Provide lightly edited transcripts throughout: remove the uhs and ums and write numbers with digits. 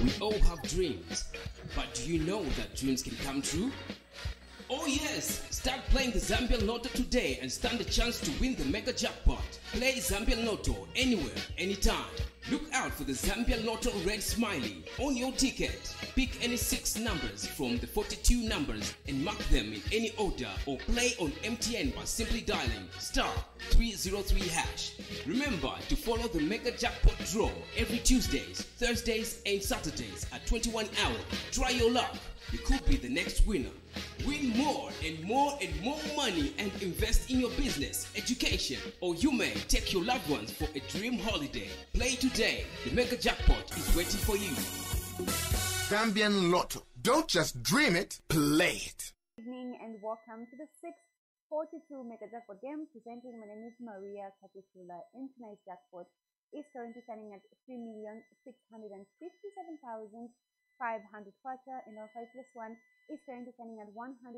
We all have dreams, but do you know that dreams can come true? Oh yes! Start playing the Zambian Lotto today and stand a chance to win the mega jackpot. Play Zambian Lotto anywhere, anytime. Look out for the Zambian Lotto red smiley on your ticket. Pick any 6 numbers from the 42 numbers and mark them in any order, or play on MTN by simply dialing *303#. Remember to follow the mega jackpot draw every Tuesdays, Thursdays and Saturdays at 21 hours. Try your luck. You could be the next winner. Win more and more and more money and invest in your business, education, or you may take your loved ones for a dream holiday. Play today. The mega jackpot is waiting for you. Zambian Lotto. Don't just dream it, play it. Good evening and welcome to the 642 Mega Jackpot game. Presenting, my name is Maria Katusula. Tonight's jackpot is currently standing at 3,657,500 kwacha, and our 5 plus 1 is currently standing at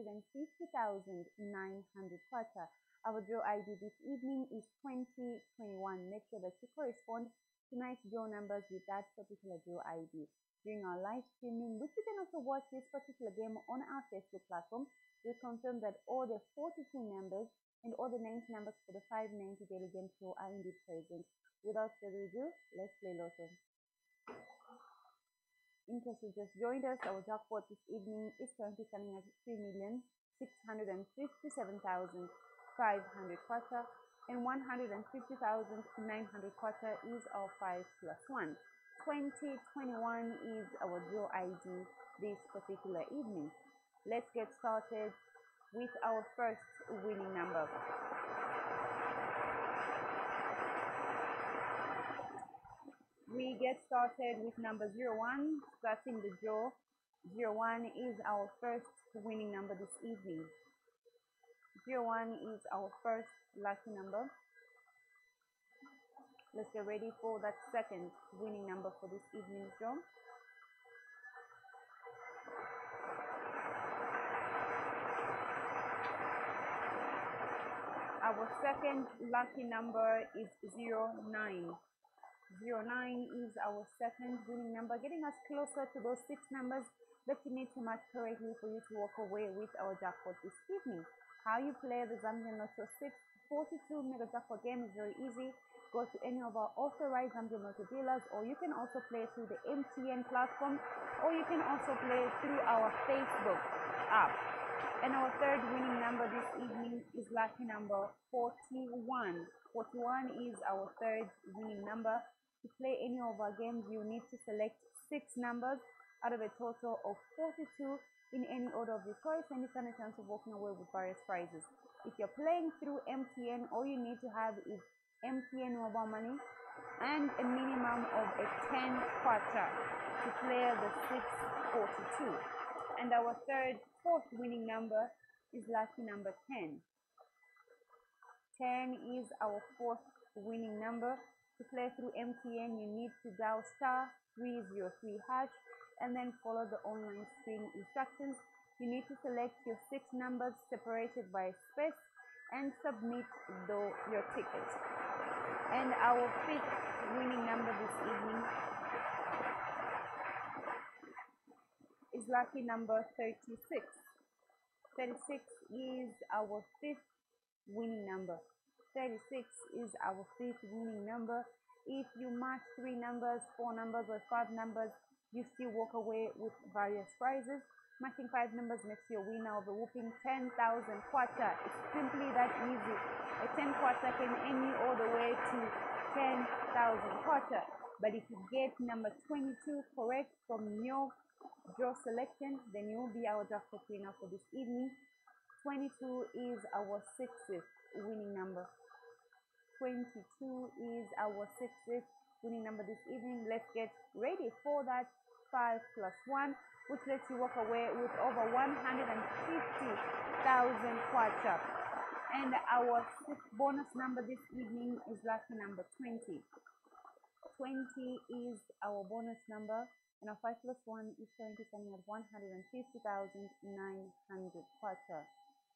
150,900 kwacha. Our draw ID this evening is 2021. Make sure that you correspond to tonight's draw numbers with that particular draw ID. During our live streaming, which you can also watch this particular game on our Facebook platform, we confirm that all the 42 numbers and all the 90 numbers for the 590 daily game show are indeed present. Without further ado, let's play Lotto. In case you just joined us, our jackpot this evening is currently standing at 3,657,500 kwacha, and 150,900 kwacha is our 5 plus 1. 2021 is our draw ID this particular evening. Let's get started with our first winning number. We get started with number 01, starting the draw. 01 is our first winning number this evening. 01 is our first lucky number. Let's get ready for that second winning number for this evening's draw. Our second lucky number is 09. 09 is our second winning number, getting us closer to those 6 numbers that you need to match correctly for you to walk away with our jackpot this evening. How you play the Zambian Lotto 642 Mega Jackpot game is very easy. Go to any of our authorized Zambian Lotto dealers, or you can also play through the MTN platform, or you can also play through our Facebook app. And our third winning number this evening is lucky number 41. 41 is our third winning number. To play any of our games, you need to select 6 numbers out of a total of 42 in any order of your choice, and you stand a chance of walking away with various prizes. If you're playing through MTN, all you need to have is MTN mobile money and a minimum of a 10 kwacha to play the 642. And our fourth winning number is lucky number 10. 10 is our fourth winning number. To play through MTN, you need to dial *303# and then follow the online screen instructions. You need to select your 6 numbers separated by a space and submit your ticket. And our 5th winning number this evening is lucky number 36. 36 is our 5th winning number. 36 is our 5th winning number. If you match 3 numbers, 4 numbers, or 5 numbers, you still walk away with various prizes. Matching 5 numbers makes you a winner of a whooping 10,000 kwacha. It's simply that easy. A 10 kwacha can earn you all the way to 10,000 kwacha. But if you get number 22 correct from your draw selection, then you will be our jackpot winner for this evening. 22 is our 6th winning number. 22 is our 6th winning number this evening. Let's get ready for that 5 plus 1, which lets you walk away with over 150,000 kwacha. And our 6th bonus number this evening is lucky number 20. 20 is our bonus number, and our 5 plus 1 is currently standing at 150,900 kwacha.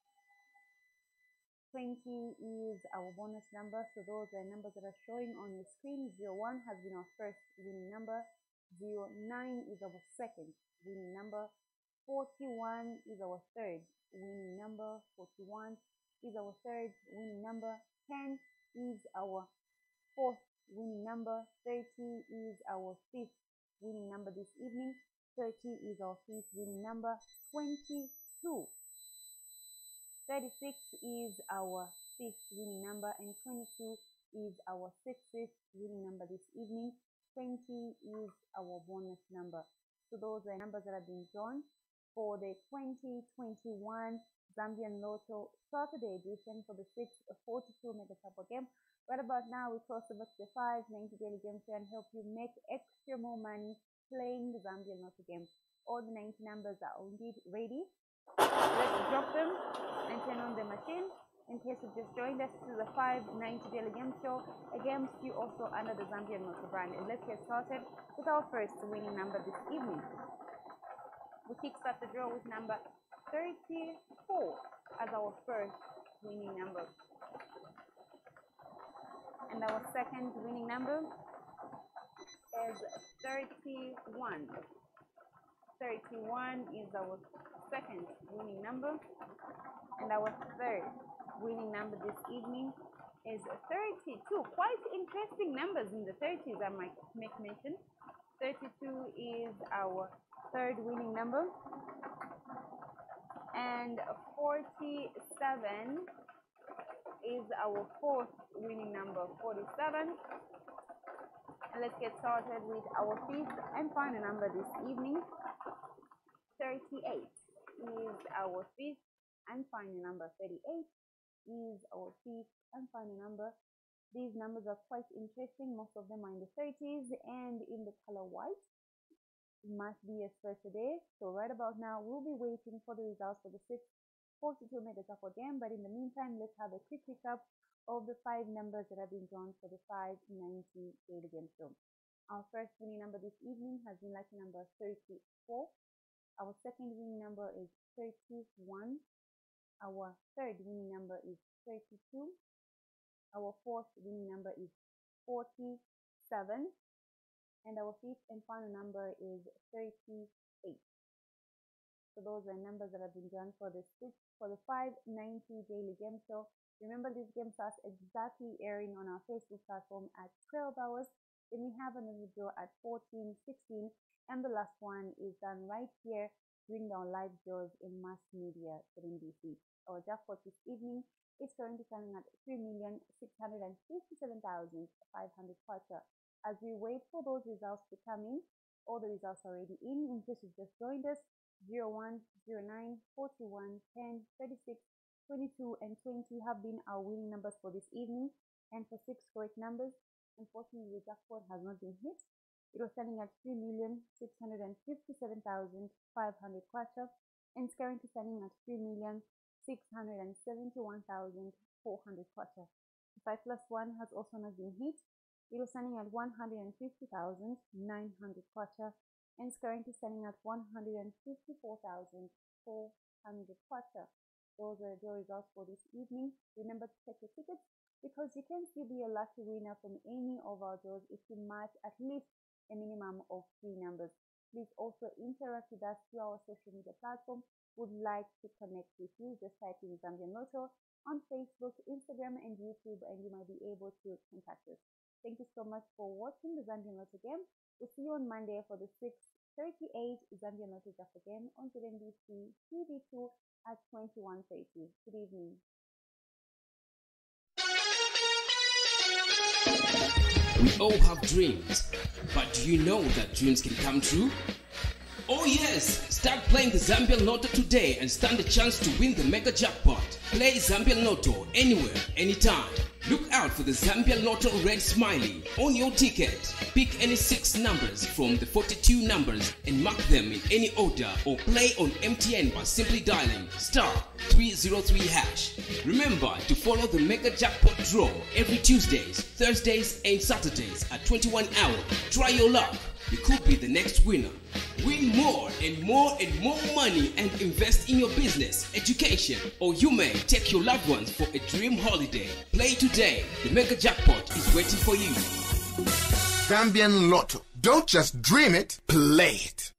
20 is our bonus number, so those are numbers that are showing on your screen. 01 has been our first winning number, 09 is our second winning number. 41 is our third winning number. 41 is our third winning number. 10 is our fourth winning number. 30 is our fifth winning number this evening. 30 is our fifth winning number. 22. 36 is our fifth winning number, and 22 is our sixth winning number this evening. 20 is our bonus number. So those are numbers that have been drawn for the 2021 Zambian Lotto Saturday edition for the 642 Mega Jackpot game. Right about now, we cross over to the 590 daily game show and help you make extra more money playing the Zambian Lotto game. All the 90 numbers are indeed ready. Let's drop them and turn on the machine. In case you just joined us, this is the 590 daily game show, a game still also under the Zambian Lotto brand. And let's get started with our first winning number this evening. We kickstart the draw with number 34 as our first winning number. And our second winning number is 31. 31 is our second winning number. And our third winning number this evening is 32. Quite interesting numbers in the 30s, I might make mention. 32 is our third winning number. And 47 is our fourth winning number. 47. And let's get started with our fifth and final number this evening. 38 is our fifth and final number. 38 is our fifth and final number. These numbers are quite interesting. Most of them are in the 30s and in the color white. It must be a special day. So right about now, we'll be waiting for the results for the 642 Mega Jackpot game. But in the meantime, let's have a quick recap of the 5 numbers that have been drawn for the 590 daily game show. Our first winning number this evening has been lucky number 34. Our second winning number is 31. Our third winning number is 32. Our fourth winning number is 47. And our fifth and final number is 38. So those are numbers that have been drawn for the 590 daily game show. Remember, this game starts exactly airing on our Facebook platform at 12 hours. Then we have another draw at 14:16, and the last one is done right here during our live draws in Mass Media 7BC. Our jackpot this evening is currently standing at 3,657,500 kwacha. As we wait for those results to come in, all the results are already in case you've just joined us. 01, 09, 41, 10, 36, 22, and 20 have been our winning numbers for this evening. And for 6 correct numbers, unfortunately, the jackpot has not been hit. It was standing at 3,657,500 kwacha, and it's currently standing at 3,671,400 kwacha. The 5 plus 1 has also not been hit. It was standing at 150,900 kwacha, and it's currently standing at 154,400 kwacha. Those are the results for this evening. Remember to check your tickets, because you can still be a lucky winner from any of our draws if you match at least a minimum of 3 numbers. Please also interact with us through our social media platform. Would like to connect with you. Just type in Zambian Lotto on Facebook, Instagram, and YouTube, and you might be able to contact us. Thank you so much for watching the Zambian Lotto game. We'll see you on Monday for the 638 Zambian Lotto Jackpot game on ZNBC TV2 at 21:30. Good evening. We all have dreams, but do you know that dreams can come true? Oh yes! Start playing the Zambian Lotto today and stand a chance to win the Mega Jackpot. Play Zambian Lotto anywhere, anytime. Look out for the Zambian Lotto red smiley on your ticket. Pick any 6 numbers from the 42 numbers and mark them in any order, or play on MTN by simply dialing *303#. Remember to follow the Mega Jackpot draw every Tuesdays, Thursdays and Saturdays at 21 hours. Try your luck. You could be the next winner. Win more and more and more money and invest in your business, education, or you may take your loved ones for a dream holiday. Play today. The Mega Jackpot is waiting for you. Zambian Lotto. Don't just dream it, play it.